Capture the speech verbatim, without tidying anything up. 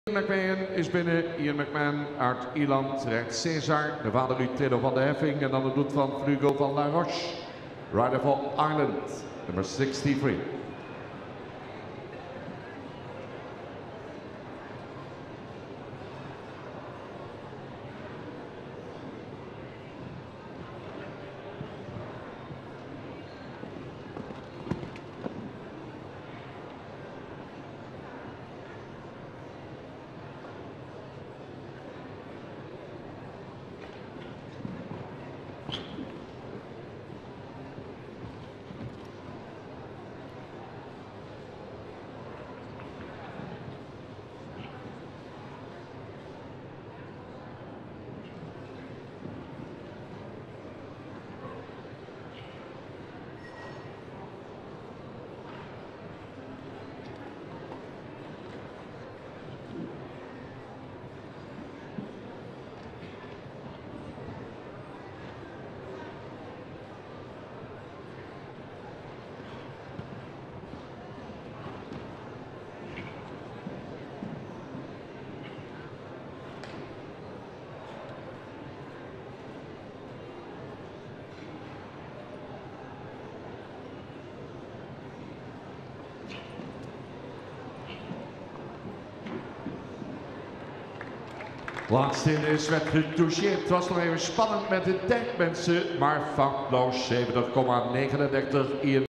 Ian McMahon is binnen. Ian McMahon uit Ierland rijdt Cesar, de vader Utredo van de Heffing en dan het bloed van Vlugo van La Roche. Rider for Ireland, nummer sixty-three. Laatste in is werd getoucheerd. Het was nog even spannend met de tijd, mensen, maar foutloos zeventig komma negenendertig.